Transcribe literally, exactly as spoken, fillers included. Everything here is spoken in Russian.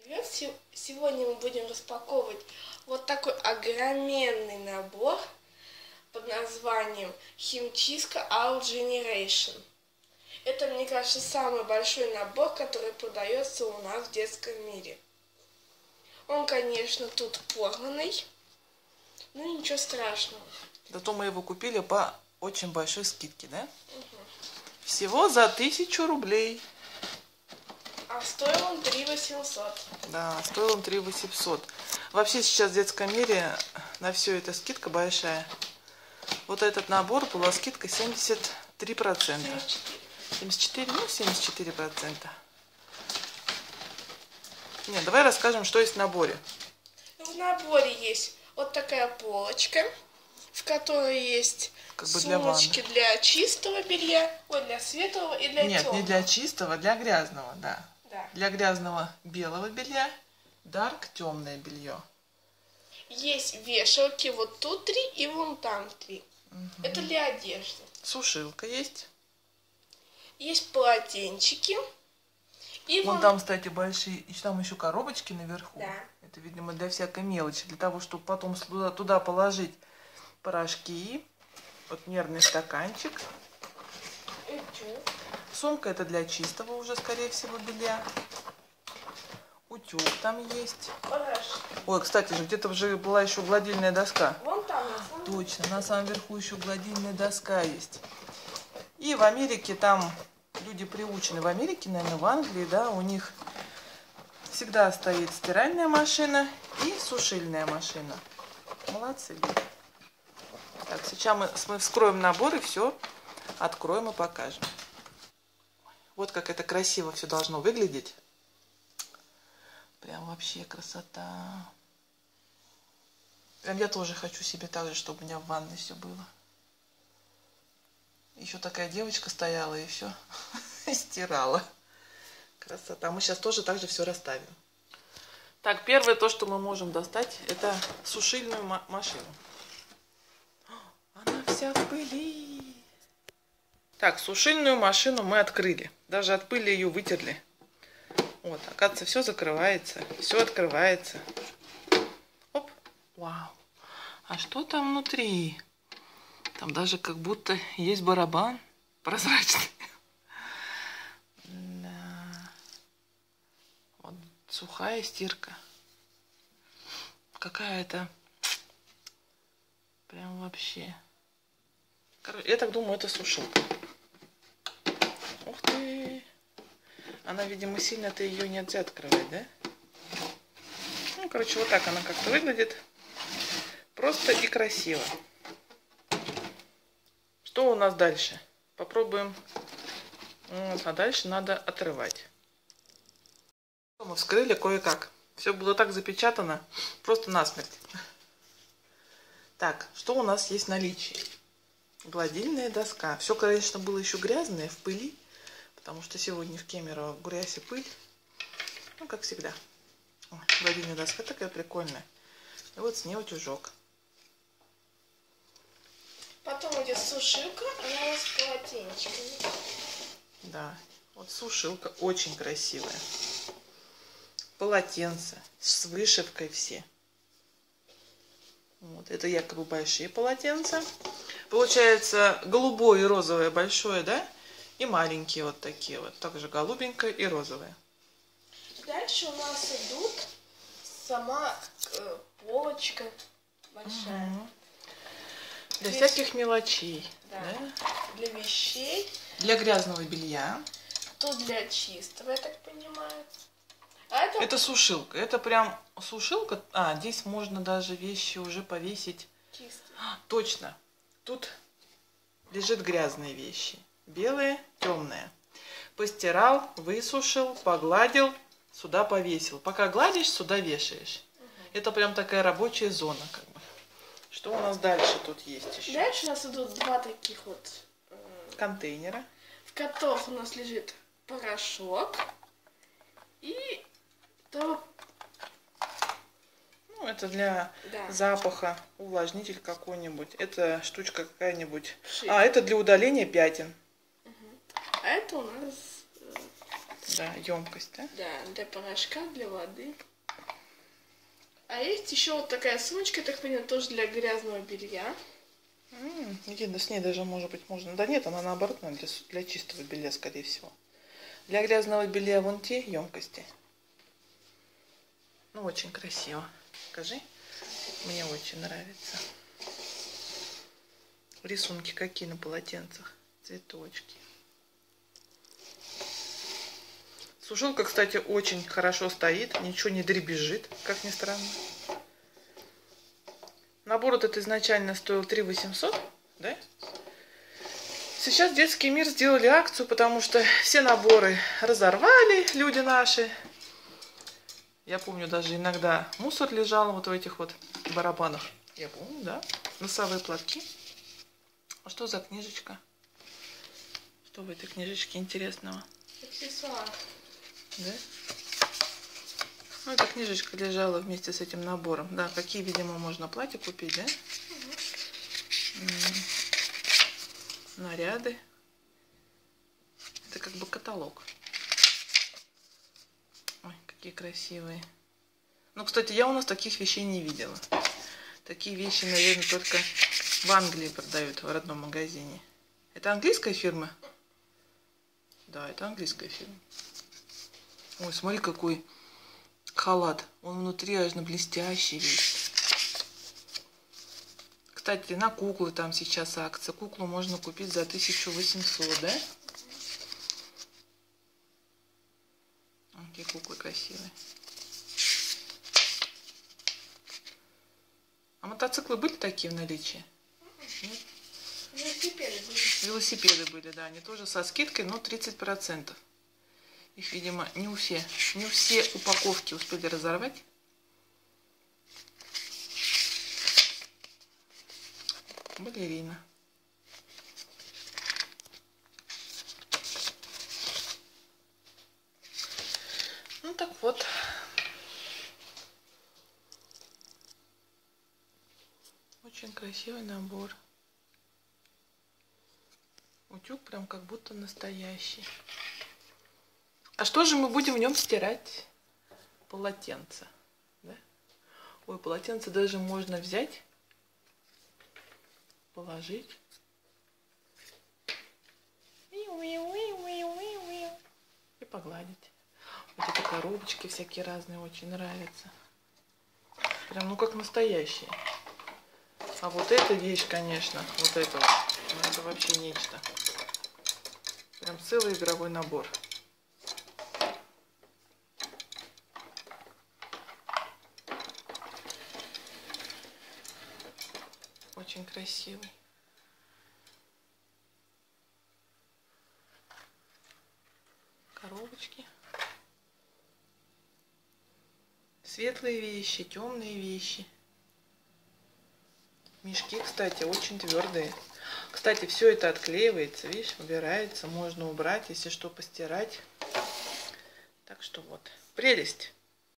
Привет! Сегодня мы будем распаковывать вот такой огроменный набор под названием Химчистка Our Generation. Это, мне кажется, самый большой набор, который продается у нас в детском мире. Он, конечно, тут порванный, но ничего страшного. Зато мы его купили по очень большой скидке, да? Угу. Всего за тысячу рублей. А стоил он три восемьсот. Да, стоил он три восемьсот. Вообще сейчас в детском мире на все это скидка большая. Вот этот набор была скидка семьдесят три процента. семьдесят четыре, ну семьдесят четыре процента. Нет, давай расскажем, что есть в наборе. В наборе есть вот такая полочка, в которой есть как бы сумочки для, для чистого белья, ой, для светлого и для Нет, темного. не для чистого, для грязного, да. Да. Для грязного белого белья, дарк темное белье. Есть вешалки вот тут три и вон там три. Угу. Это для одежды. Сушилка есть. Есть полотенчики. И вон вон там, кстати, большие, и там еще коробочки наверху. Да. Это, видимо, для всякой мелочи, для того, чтобы потом туда, туда положить порошки. Вот нервный стаканчик. И чё? Сумка это для чистого уже, скорее всего, белья. Утюг там есть. Порошки. Ой, кстати же, где-то уже была еще гладильная доска. Вон там, на самом... Точно, на самом верху еще гладильная доска есть. И в Америке там люди приучены. В Америке, наверное, в Англии, да, у них всегда стоит стиральная машина и сушильная машина. Молодцы. Так, сейчас мы, мы вскроем набор и все откроем и покажем. Вот как это красиво все должно выглядеть. Прям вообще красота. Прям я тоже хочу себе так же, чтобы у меня в ванной все было. Еще такая девочка стояла и все стирала. Красота. Мы сейчас тоже так же все расставим. Так, первое то, что мы можем достать, это сушильную машину. Она вся в пыли. Так, сушильную машину мы открыли. Даже от пыли ее вытерли. Вот, оказывается, все закрывается. Все открывается. Оп. Вау. А что там внутри? Там даже как будто есть барабан прозрачный. Да. Вот сухая стирка. Какая-то прям вообще. Короче, я так думаю, это сушилка. Ух ты! Она, видимо, сильно-то ее нельзя открывать, да? Ну, короче, вот так она как-то выглядит. Просто и красиво. Что у нас дальше? Попробуем. А дальше надо отрывать. Мы вскрыли кое-как. Все было так запечатано. Просто насмерть. Так, что у нас есть в наличии? Гладильная доска. Все, конечно, было еще грязное, в пыли. Потому что сегодня в Кемерово грязь и пыль. Ну, как всегда. Ой, гладильная доска такая прикольная. И вот с ней утюжок. Потом идет сушилка, она с полотенчиками. Да, вот сушилка очень красивая. Полотенца с вышивкой все. Вот, это якобы большие полотенца. Получается голубое и розовое большое, да? И маленькие вот такие вот. Также голубенькое и розовое. Дальше у нас идут сама э, полочка большая. Угу. Для Здесь... всяких мелочей. Да. Да? Для вещей. Для грязного белья. Тут для чистого, я так понимаю. А это... это сушилка. Это прям сушилка. А, здесь можно даже вещи уже повесить. Чистые. А, точно. Тут лежат грязные вещи. Белые, темные. Постирал, высушил, погладил, сюда повесил. Пока гладишь, сюда вешаешь. Угу. Это прям такая рабочая зона, как бы. Что у нас дальше тут есть еще? Дальше у нас идут два таких вот контейнера, в которых у нас лежит порошок и то... ну, это для да. запаха, увлажнитель какой-нибудь. Это штучка какая-нибудь. А, это для удаления пятен. Угу. А это у нас Да, емкость, да? Да, для порошка, для воды. А есть еще вот такая сумочка, так понимаю, тоже для грязного белья. М-м, видно, с ней даже, может быть, можно... Да нет, она наоборот, наверное, для, для чистого белья, скорее всего. Для грязного белья вон те емкости. Ну, очень красиво. Скажи, мне очень нравится. Рисунки какие на полотенцах. Цветочки. Сушилка, кстати, очень хорошо стоит. Ничего не дребезжит, как ни странно. Набор этот изначально стоил три тысячи восемьсот, да? Сейчас Детский мир сделали акцию, потому что все наборы разорвали люди наши. Я помню, даже иногда мусор лежал вот в этих вот барабанах. Я помню, да? Носовые платки. А что за книжечка? Что в этой книжечке интересного? Аксессуар. Да? Ну, эта книжечка лежала вместе с этим набором. Да, какие, видимо, можно платья купить, да? Угу. Наряды. Это как бы каталог. Ой, какие красивые. Ну, кстати, я у нас таких вещей не видела. Такие вещи, наверное, только в Англии продают, в родном магазине. Это английская фирма? Да, это английская фирма. Ой, смотри, какой халат. Он внутри аж на блестящий весь. Кстати, на куклы там сейчас акция. Куклу можно купить за тысячу восемьсот, да? Какие куклы красивые. А мотоциклы были такие в наличии? Нет? Велосипеды были. Велосипеды были, да. Они тоже со скидкой, но тридцать процентов. Их, видимо, не у все, не все упаковки успели разорвать. Балерина. Ну так вот. Очень красивый набор. Утюг прям как будто настоящий. А что же мы будем в нем стирать? Полотенце. Да? Ой, полотенце даже можно взять, положить. И погладить. Вот эти коробочки всякие разные очень нравятся. Прям ну как настоящие. А вот эта вещь, конечно, вот это вот, ну, это вообще нечто. Прям целый игровой набор. Очень красивый. Коробочки. Светлые вещи, темные вещи. Мешки, кстати, очень твердые. Кстати, все это отклеивается, видишь, убирается. Можно убрать, если что, постирать. Так что вот, прелесть.